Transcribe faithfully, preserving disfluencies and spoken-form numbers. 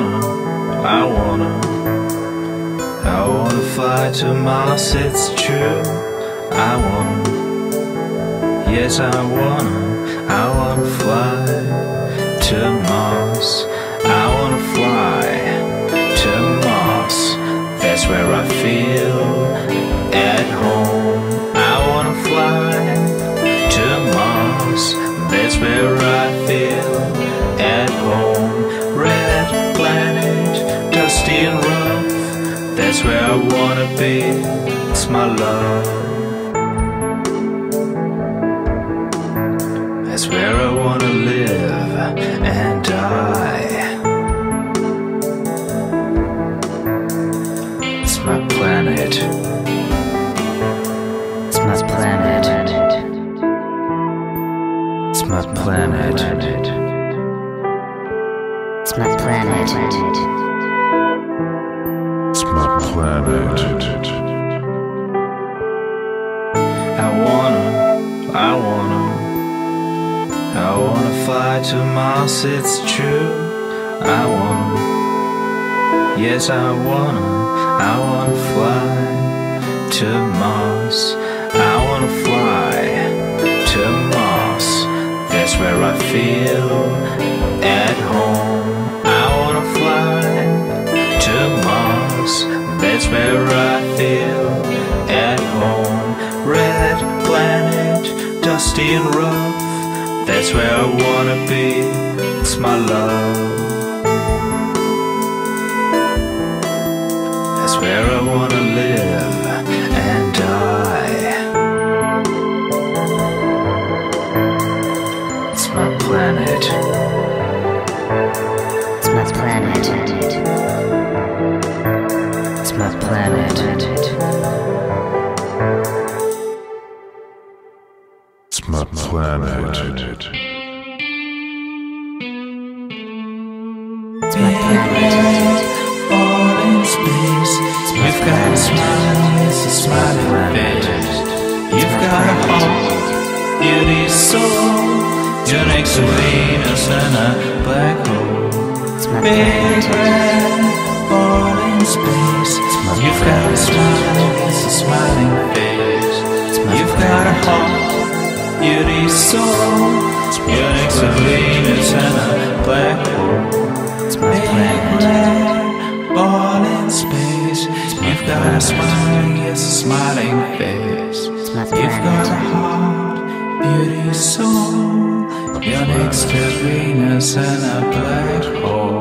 wanna, I wanna, I wanna fly to Mars, it's true. I wanna, yes I wanna, I wanna fly to Mars. I wanna fly to Mars, that's where I feel at home. I wanna fly to Mars, that's where I feel at home. Red planet, dusty and rough, that's where I wanna be, it's my love. That's where I wanna live and die. It's my planet. It's my planet. It's my planet. It's my planet. It's my planet. I wanna, I wanna, I wanna fly to Mars, it's true. I wanna, yes I wanna, I wanna fly to Mars. I wanna fly to Mars, that's where I feel at home. I wanna fly to Mars, that's where I feel at home. Red planet, dusty and rough, that's where I wanna be, it's my love. That's where I wanna live and die. It's my planet. It's my planet. It's my planet. It's my planet. It's my planet. All in space, you've got a smile, it's a smiling face. You've got a heart, beauty soul. You're next to Venus and a black hole. It's my Big planet. red ball in space. You've got a smile, it's a smiling face. You've got a heart, beauty soul. You're next to Venus and a black hole. It's my Big planet. red ball in space. You've got a smile, yes, a smiling face. It's my You've got a planet. heart, beauty soul. You're next to Venus and a black hole.